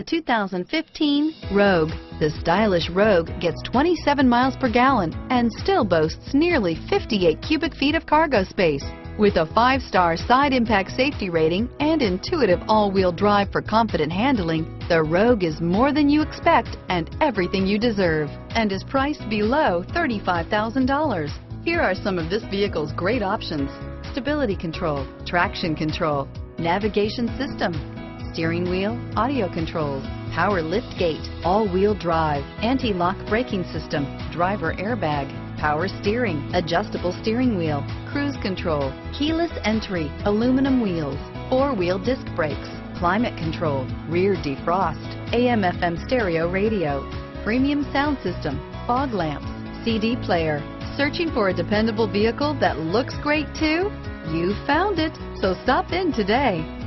The 2015 Rogue. The stylish Rogue gets 27 miles per gallon and still boasts nearly 58 cubic feet of cargo space. With a 5-star side impact safety rating and intuitive all-wheel drive for confident handling, the Rogue is more than you expect and everything you deserve, and is priced below $35,000. Here are some of this vehicle's great options: stability control, traction control, navigation system, steering wheel audio controls, power lift gate, all-wheel drive, anti-lock braking system, driver airbag, power steering, adjustable steering wheel, cruise control, keyless entry, aluminum wheels, 4-wheel disc brakes, climate control, rear defrost, AM/FM stereo radio, premium sound system, fog lamps, CD player. Searching for a dependable vehicle that looks great too? You found it, so stop in today.